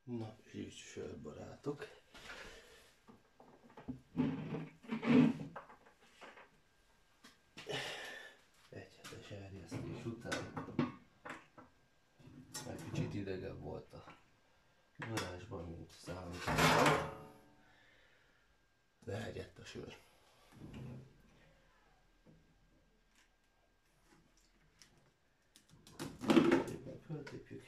Na, így sörbarátok. Egy hetes erjesztés után egy kicsit idegebb volt a garázsban, mint számítottam. De elgyett a sör. Szépen föltépjük.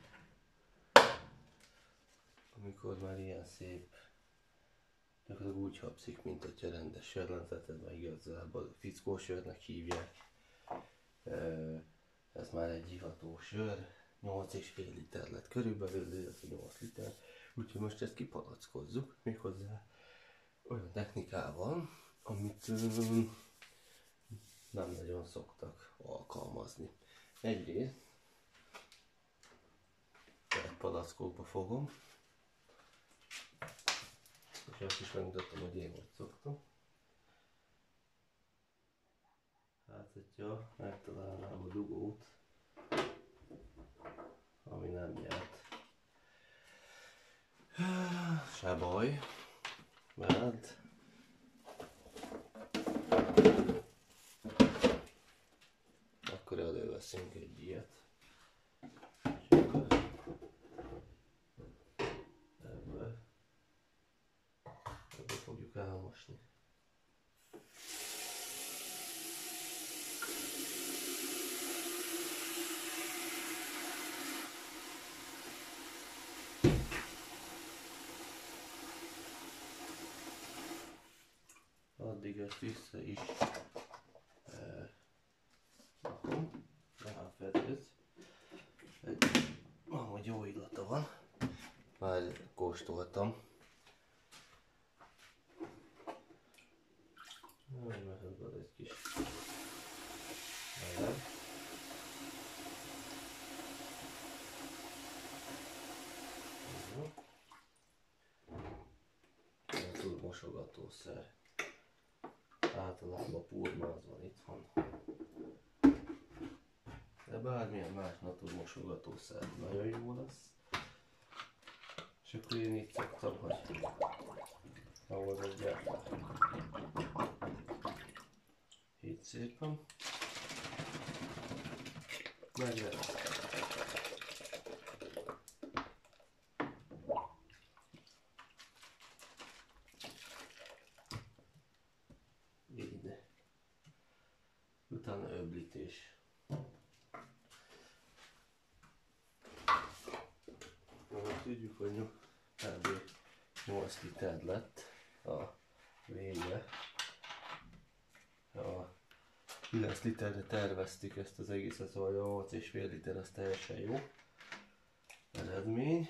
Amikor már ilyen szép, gyakorlatilag úgy hapszik, mint hogyha rendes sör lenne, tehát ez már igazából fickósörnek hívják. Ez már egy iható sör, 8,5 liter lett körülbelül, illetve 8 liter. Úgyhogy most ezt kipalackozzuk, méghozzá olyan technikával, amit nem nagyon szoktak alkalmazni. Egyrészt egy palackokba fogom, és azt is megmutattam, hogy én hogy szoktam. Hát, hogyha megtalálnám a dugót, ami nem nyert, se baj, mert akkor előveszünk egy ilyet. Ebbe fogjuk elmosni. Addig ezt vissza is rakom, ráfedez. Ahogy jó illata van, már kóstoltam. Meghozod egy kis meleg. Mosogatószer. Általában purmáz van itthon. De bármilyen más naturmosogatószer nagyon jó lesz. És akkor én így szoktam, hogy ahhoz egyáltalán. Így szépen. Megverem. Így. Utána öblítés. Most tudjuk, hogy kb. 8 liter lett a vége. A 9 literre terveztük ezt az egészet, szóval 8,5 liter az teljesen jó eredmény.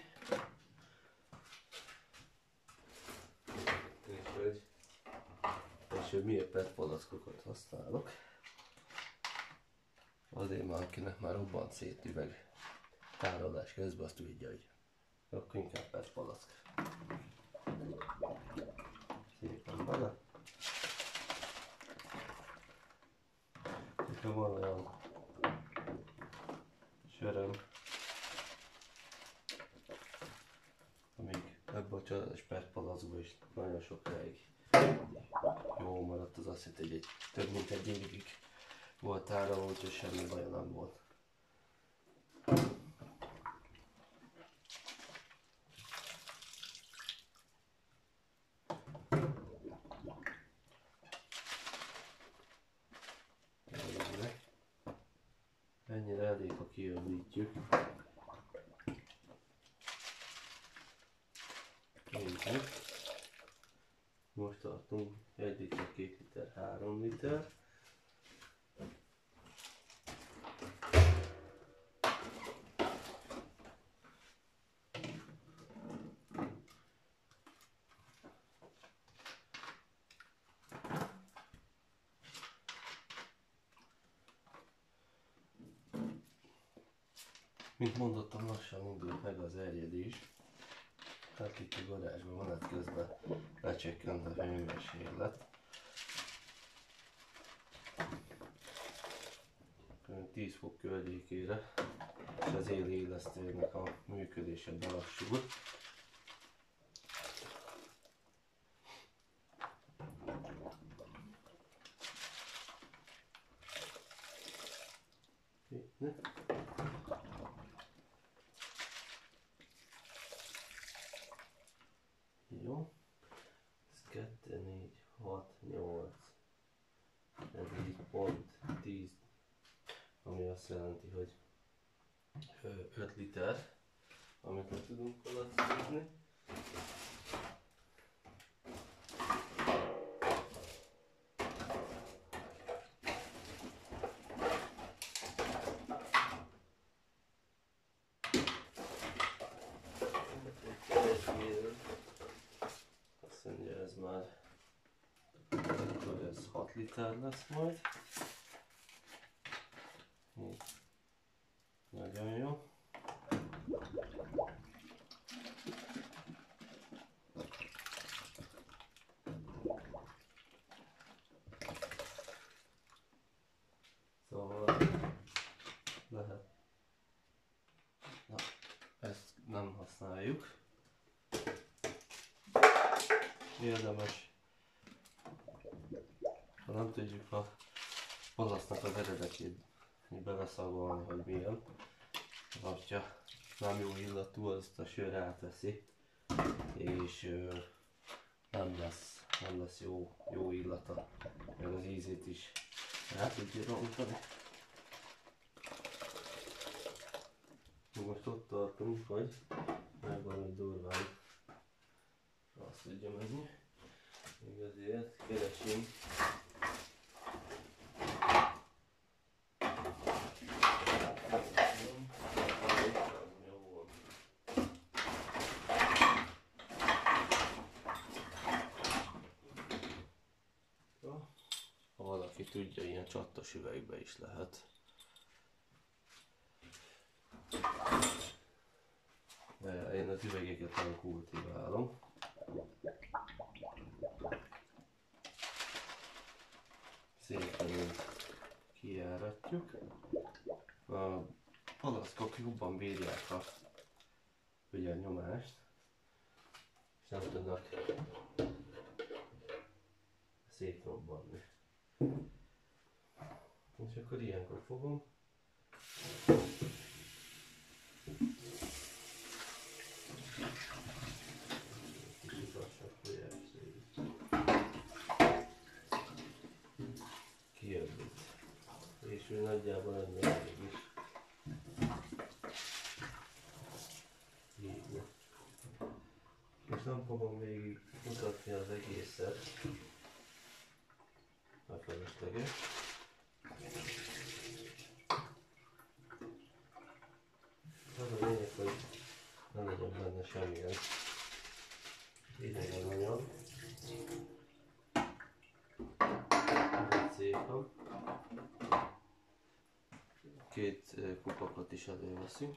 És hogy miért PET palackokat használok. Azért már, akinek már robbant szét üveg tárolás közben, azt tudja, hogy akkor inkább PET palack. Szépen bele. Ha van olyan söröm, amíg ebbe a családos PET palackba is nagyon sokáig jó maradt, az azt jelenti, hogy több mint egy évig volt tárolva, úgyhogy semmi baja nem volt. Ennyire elég, ha kiöblítjük. Így. Most tartunk 1 liter, 2 liter, 3 liter. Mint mondottam, lassan indult meg az erjedés. Hát itt a garázsban van, hát közben lecsökkent a hőmérséklet. 10 fok környékére, és az élélesztőnek a működése belassul. Jó, ez 2, 4, 6, 8, ez így pont 10, ami azt jelenti, hogy 5 liter, amit meg tudunk palackozni. Azt mondja, ez már akkor ez 6 liter lesz majd. Nagyon jó. Szóval lehet. Na, ezt nem használjuk. Érdemes, ha nem tudjuk a palasznak az eredetét beleszagolni, hogy milyen. Ha nem jó illatú, azt a sör átveszi, és nem lesz jó illata, meg az ízét is el tudja rontani. Most ott tartunk, hogy meg valami durván azt tudja menni. Még azért keresünk. Ha valaki tudja, ilyen csattos üvegbe is lehet. De én az üvegeket nem kultiválom. Szépen kijáratjuk. A palaszkok jobban bírják a nyomást, és nem tudnak szétrobbanni. És akkor ilyenkor fogom. Kijön itt. És ő nagyjából ennyi elég is. Így. És nem fogom végig mutatni az egészet. A felesleges. Az a lényeg, hogy ne legyen benne semmilyen idegen anyag. Szépen. 2 kupakot is előveszünk.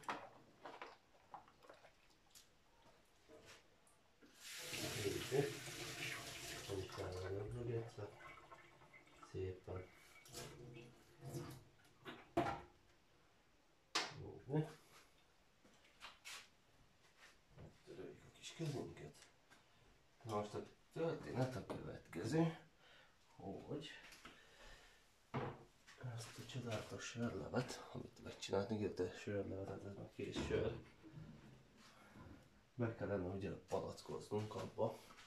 Így. Utána megnyugodsz. Szépen. Úgy. Töröljük a kis kezünket. Most a történet a következő, hogy ezt a csodálatos sörlevet, amit megcsináltunk, illetve sörlevet, ez a kész sör, be kellene ugye palackoznunk abba,